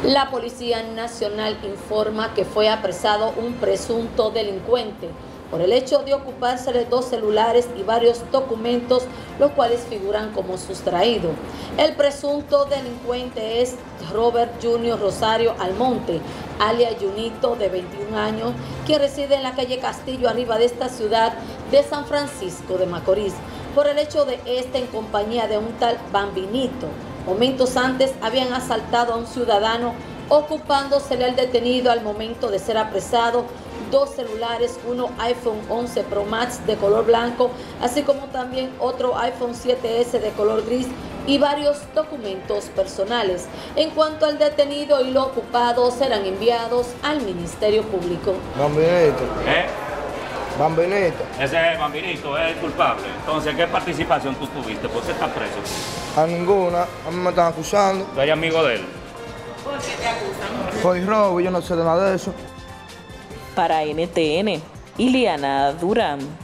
La Policía Nacional informa que fue apresado un presunto delincuente por el hecho de ocupársele 2 celulares y varios documentos, los cuales figuran como sustraído. El presunto delincuente es Robert Junior Rosario Almonte, alias Junito, de 21 años, que reside en la calle Castillo, arriba de esta ciudad de San Francisco de Macorís, por el hecho de en compañía de un tal Bambinito. Momentos antes habían asaltado a un ciudadano, ocupándosele al detenido al momento de ser apresado 2 celulares, uno iPhone 11 Pro Max de color blanco, así como también otro iPhone 7S de color gris y varios documentos personales. En cuanto al detenido y lo ocupado, serán enviados al Ministerio Público. Bambinito. Bambinito. Ese Bambinito es el culpable. Entonces, ¿qué participación tú tuviste? ¿Por qué estás preso? A ninguna. A mí me están acusando. ¿Tú eres amigo de él? ¿Por qué te acusan? Por robo, yo no sé de nada de eso. Para NTN, Ileana Durán.